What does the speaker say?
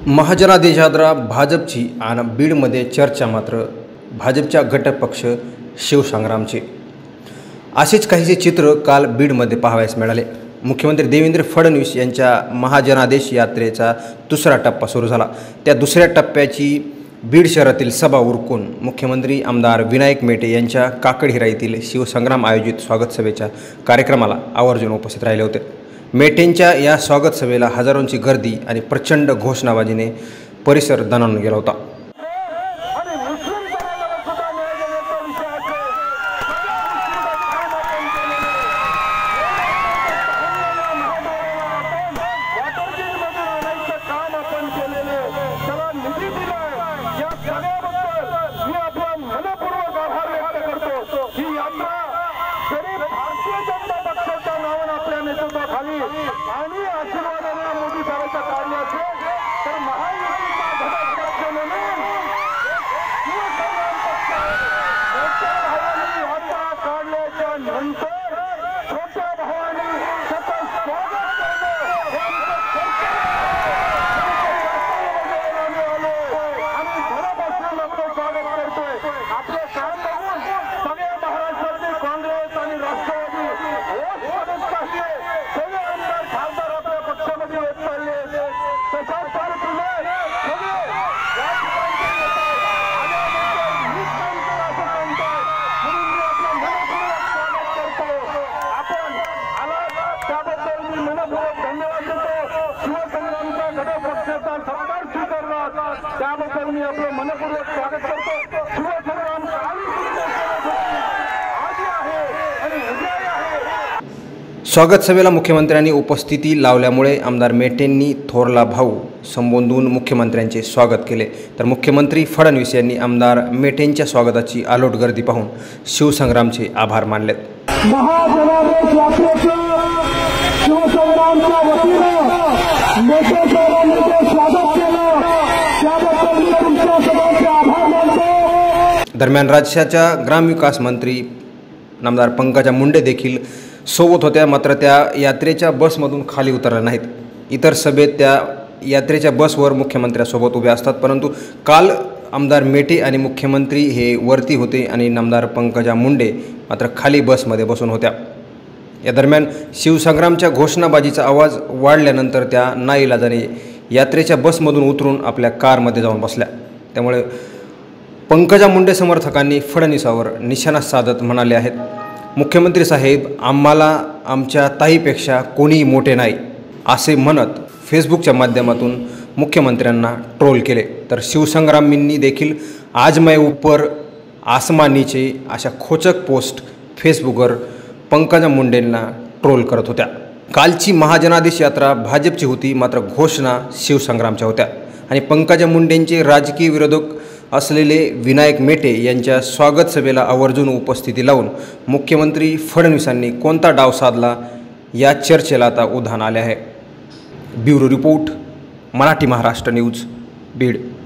महाजनादेश यात्रा भाजपची आणि बीडमध्ये चर्चा मात्र भाजपच्या घटकपक्ष शिवसंग्रामचे। असेच काहीसे चित्र काल बीडमध्ये पाहावयास मिळाले। मुख्यमंत्री देवेंद्र फडणवीस यांच्या महाजनादेश यात्रेचा दुसरा टप्पा सुरू झाला। त्या दुसऱ्या टप्प्याची बीड शहरातील सभा उरकून मुख्यमंत्री आमदार विनायक मेटे यांच्या काकडहिरा येथील शिवसंग्राम आयोजित स्वागत सभेच्या कार्यक्रमाला आवर्जून उपस्थित राहिले होते। मेटेंच्या या स्वागत सभेला हजारोंची गर्दी आणि प्रचंड घोषणाबाजीने परिसर दणाणून गेला होता। आणि आशीर्वादाने मोदी साहेबांच्या कार्याचे तर महायुतीचा घटक म्हणून मोठ्या भावांनी यात्रा काढल्याच्या नंतर छोट्या भावांनी त्याचं स्वागत आम्ही घरापासून आपलं स्वागत करतोय। आपले काम बघून सगळ्या महाराष्ट्रातील काँग्रेस आणि राष्ट्रवादी त्याबद्दल मी आपलं मनपूर्वक स्वागत करतो। शिवसंग्राम स्वागत सभेला मुख्यमंत्र्यांनी उपस्थिती लावल्यामुळे आमदार मेटेंनी थोरला भाऊ संबोधून मुख्यमंत्र्यांचे स्वागत केले, तर मुख्यमंत्री फडणवीस यांनी आमदार मेटेंच्या स्वागताची आलोट गर्दी पाहून शिवसंग्रामचे आभार मानले। महाजनादेश यात्रेचे शिवसंग्रामच्या वतीनं मेटे साहेबांनी स्वागत केलं, त्याबद्दल मी तुमच्या सर्वांचे आभार मानतो। दरम्यान राज्याच्या ग्रामविकास मंत्री आमदार पंकजा मुंडे देखील सोबत होत्या, मात्र त्या यात्रेच्या बसमधून खाली उतरल्या नाहीत। इतर सभेत त्या यात्रेच्या बसवर मुख्यमंत्र्यांसोबत उभे असतात, परंतु काल आमदार मेटे आणि मुख्यमंत्री हे वरती होते आणि आमदार पंकजा मुंडे मात्र खाली बसमध्ये बसून होत्या। या दरम्यान शिवसंग्रामच्या घोषणाबाजीचा आवाज वाढल्यानंतर त्या नाईलाजाने यात्रेच्या बसमधून उतरून आपल्या कारमध्ये जाऊन बसल्या। त्यामुळे पंकजा मुंडे समर्थकांनी फडणवीसावर निशाणा साधत म्हणाले आहेत, मुख्यमंत्री साहेब, आम्हाला आमच्या ताईपेक्षा कोणीही मोठे नाही असे म्हणत फेसबुकच्या माध्यमातून मुख्यमंत्र्यांना ट्रोल केले। तर शिवसंग्रामींनी देखील आज मैं ऊपर आसमान नीचे अशा खोचक पोस्ट फेसबुकवर पंकजा मुंडेंना ट्रोल करत होत्या। कालची महाजनादेश यात्रा भाजपची होती, मात्र घोषणा शिवसंग्रामच्या होत्या आणि पंकजा मुंडेंचे राजकीय विरोधक असलेले विनायक मेटे यांच्या स्वागत सभेला आवर्जून उपस्थिती लावून मुख्यमंत्री फडणवीसांनी कोणता डाव साधला या चर्चेला आता उधाण आले आहे। Bureau report, Marathi Maharashtra news, Beed.